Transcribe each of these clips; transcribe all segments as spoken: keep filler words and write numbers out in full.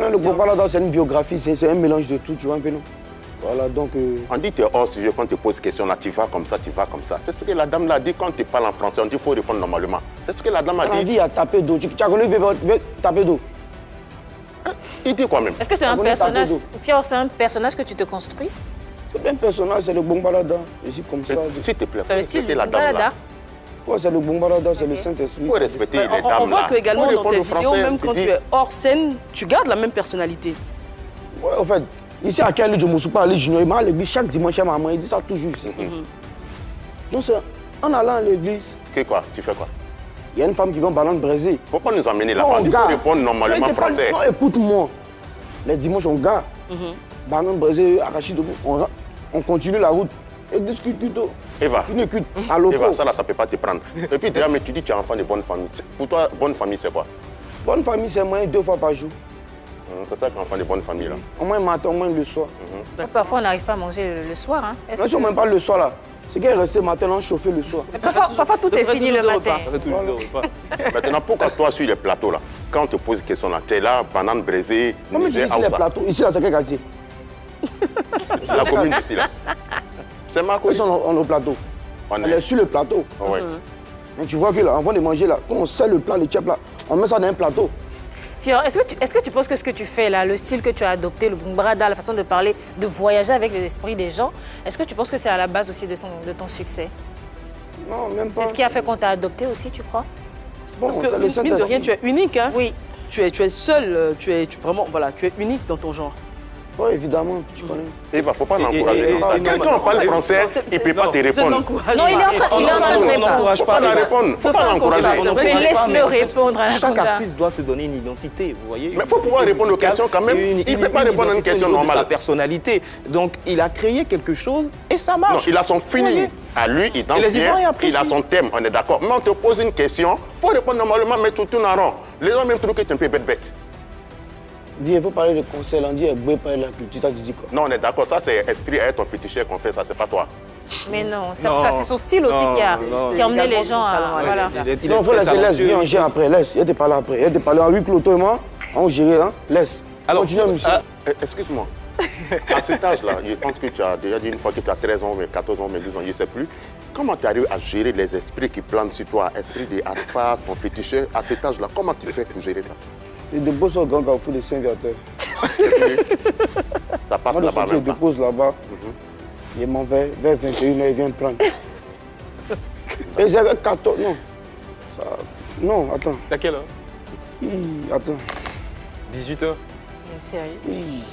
Le Bombalada, c'est une biographie, c'est un mélange de tout, tu vois un peu, non? Voilà, donc... Euh... On dit que tu es hors sujet quand on te pose question, là, tu vas comme ça, tu vas comme ça. C'est ce que la dame l'a dit quand tu parles en français, on dit qu'il faut répondre normalement. C'est ce que la dame a dit. La vie a tapé d'eau. Tu, tu as connu taper d'eau? Il dit quoi même? Est-ce que c'est un personnage, Pierre, c'est un personnage que tu te construis? C'est bien un personnage, c'est le Bombalada. Je suis comme ça. S'il te plaît, c'est le style du Bombalada. Ouais, c'est le Bombalada, c'est okay. Le Saint-Esprit. Il faut respecter les dames. On voit que également dans tes vidéos, même quand tu es hors scène, tu gardes la même personnalité. Ouais, en fait, ici à Kelly, je ne me suis pas allé junior. Il m'a à l'église chaque dimanche à maman, il dit ça toujours ici. Mm-hmm. Donc, en allant à l'église. Que quoi? Tu fais quoi? Il y a une femme qui vend banane braisée. Faut pas nous emmener là-bas. Il faut répondre normalement en français. Non, écoute-moi. Les dimanches, on gare. Mm-hmm. Banane braisée, arachide, on, on continue la route. Et discute plutôt. Eva, Fini, cute, à Eva, ça là, ça peut pas te prendre. Et puis déjà, mais tu dis que tu es enfant de bonne famille. Pour toi, bonne famille, c'est quoi? Bonne famille, c'est moins deux fois par jour. Mmh, c'est ça qu'un enfant de bonne famille là. Au moins le matin, au moins le soir. Mmh. Parfois, on n'arrive pas à manger le, le soir. Hein. Non, si on ne mange pas le soir là. C'est qu'elle est restée matin, on chauffait le soir. Parfois, parfois, tout est fini le matin. Maintenant, pourquoi toi, sur les plateaux là, quand on te pose une question là, tu es là, banane braisée, comment tu dis sur les plateaux? Ici là, c'est quel quartier? C'est la commune ici là. C'est ma commune. Ils sont on est au plateau. On, on est... est sur le plateau. Oh, ouais. Et tu vois que là, avant de manger là, quand on sert le plat, le tchèp là, on met ça dans un plateau. Fior, est-ce que, tu, est-ce que tu penses que ce que tu fais là, le style que tu as adopté, le Bombalada, la façon de parler, de voyager avec les esprits des gens, est-ce que tu penses que c'est à la base aussi de, son, de ton succès? Non, même pas. C'est ce qui a fait qu'on t'a adopté aussi, tu crois? Bon, parce que, mine de rien, tu es unique, hein? Oui. Tu es, tu es seul, tu es tu, vraiment, voilà, tu es unique dans ton genre. Oui, évidemment, tu connais. Il ne faut pas l'encourager. Quelqu'un parle français, il ne peut pas te répondre. Non, il est en train de répondre. On n'encourage pas à répondre. Il ne faut pas l'encourager. Mais laisse-le répondre à la Chaque artiste doit se donner une identité, vous voyez. Mais il faut pouvoir répondre aux questions quand même. Il ne peut pas répondre à une question normale. Sa personnalité. Donc, il a créé quelque chose et ça marche. Non, il a son feeling. À lui, il danse bien, il a son thème, on est d'accord. Mais on te pose une question, il faut répondre normalement, mais tout tourne en rond. Les gens même trouvent que tu es un peu bête-bête. Dis, il faut parler de conseil, on dit, il faut parler de la culture, tu dis quoi? Non, on est d'accord, ça c'est esprit à ton féticheur qu'on fait, ça c'est pas toi. Mais non, c'est son style aussi non, qui, a, non, qui a emmené les gens à... Voilà. Non, il faut laisser, laisse, viens, on gère après, laisse, il te parler après. Il te parler en huis clos, toi et moi, on gère, hein, laisse. Alors, continue, monsieur. Euh, Excuse-moi, à cet âge-là, je pense que tu as déjà dit une fois que tu as treize ans, mais quatorze ans, mais douze ans, je ne sais plus. Comment tu arrives à gérer les esprits qui plantent sur toi, esprit de Alpha, ton féticheur, à cet âge-là, comment tu fais pour gérer ça? Je dépose au grand carrefour de Saint-Viateur. Ça passe là-bas même. Je dépose là-bas. Il m'en va vers vingt et une heures, il vient me prendre. Et j'avais quatorze, non. Ça... Non, attends. À quelle heure? Oui, attends. dix-huit heures? Sérieux? Oui.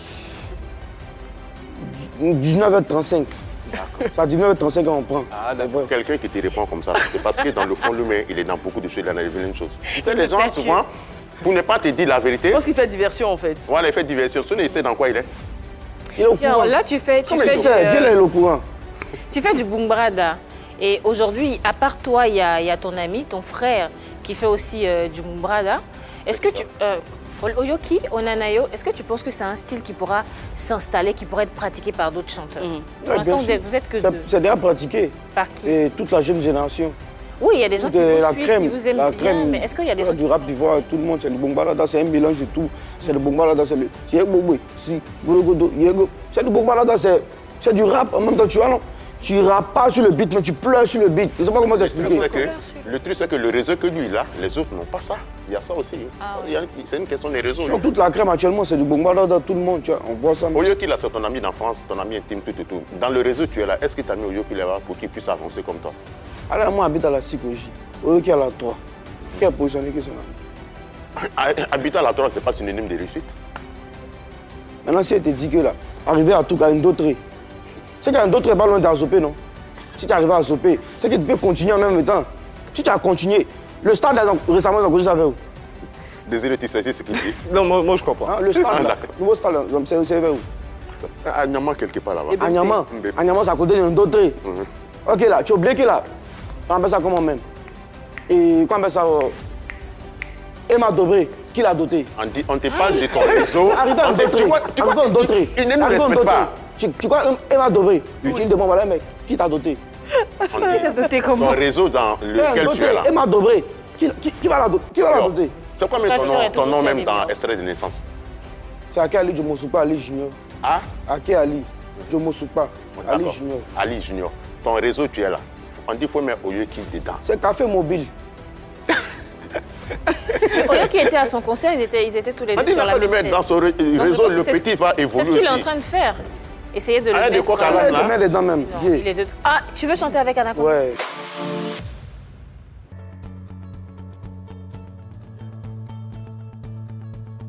dix-neuf heures trente-cinq. C'est à dix-neuf heures trente-cinq qu'on prend. Ah, quelqu'un qui te répond comme ça, c'est parce que dans le fond, lui-même, il est dans beaucoup de choses, il en a révélé une chose. Tu sais, les gens, souvent, pour ne pas te dire la vérité... Je pense qu'il fait diversion, en fait. Voilà, il fait diversion. Tu sais dans quoi il est? Il est au courant. Là, tu fais... Tu fais du... Viens là, il est au courant. Tu fais du Bombalada. Et aujourd'hui, à part toi, il y, y a ton ami, ton frère, qui fait aussi euh, du Bombalada. Est-ce que tu... Euh, Oyoki, Onanayo, est-ce que tu penses que c'est un style qui pourra s'installer, qui pourrait être pratiqué par d'autres chanteurs? mmh. Pour l'instant, vous, vous êtes que deux. C'est déjà pratiqué. Par qui? Et toute la jeune génération. Oui, il y a des gens qui vous la suivent, crème, qui vous aiment la bien, crème, mais est-ce qu'il y a des gens du rap d'ivoire, tout le monde, c'est le Bombalada, c'est un mélange de tout. C'est le Bombalada, c'est le... C'est le Bombalada, c'est du rap en même temps, tu vois, non? Tu rappes pas sur le beat, mais tu pleures sur le beat. Je sais pas comment t'expliquer. Le truc, c'est que le réseau que lui, il a, les autres n'ont pas ça. Il y a ça aussi. Ah, oui. C'est une question des réseaux. Sur toute la crème actuellement, c'est du Bombalada, tout le monde, tu vois, on voit ça. Oyoki, là, c'est ton ami d'enfance, ton ami intime, tout, tout, tout. Dans le réseau, tu es là. Est-ce que tu as mis Oyoki là pour qu'il puisse avancer comme toi? Alors, moi, j'habite à la psychologie. Oyoki à la trois. Quelle position est-ce que c'est? Habiter à la trois, c'est pas synonyme de réussite. Maintenant, si elle te dit que là, arriver à tout cas une d'autres. C'est qu'il y a d'autres ballons à Zopé, non? Si tu arrives à Zopé, c'est que tu peux continuer en même temps. Si tu as continué, le stade récemment, on a ça avec où? Désolé, tu sais ce qu'il dit. Non, moi, moi je crois pas. Hein, le stade, ah, là, le nouveau stade, c'est avec où? À Niamey, quelque part là-bas. À Niamey, à Niamey, c'est à côté d'un d'autres. Ok, là, tu es oublié que là, on appelle ça comment même? Et quoi on appelle ça? Emma Dobré, qui l'a doté? On te parle de ton réseau. Arrive à un d'autres. Il ne nous respecte pas. Tu, tu crois Emma Dobré? Oui. Tu me demandes, voilà, mec, qui t'a doté? Qui t'a doté comment? Ton réseau dans lequel tu es là. Emma Dobré, qui, qui, qui va la doter? C'est quoi même ton nom, ton nom même dans extrait de naissance? C'est Ake Ali Jomosupa, Ali Junior. Ah Ake Ali Jomosupa, Ali Junior. Ali Junior. Ton réseau, tu es là. On dit qu'il faut mettre Oyoki dedans. C'est Café Mobile. Oyo qui était à son concert, ils étaient, ils étaient tous les deux on dit sur la même même mettre scène. dans son réseau, le petit va évoluer aussi. C'est ce qu'il est aussi. en train de faire. Essayer de le Arrête de mettre... coq à Il l'âne, te met dedans même. Non, il est de... Ah, tu veux chanter avec Anaconda? Ouais.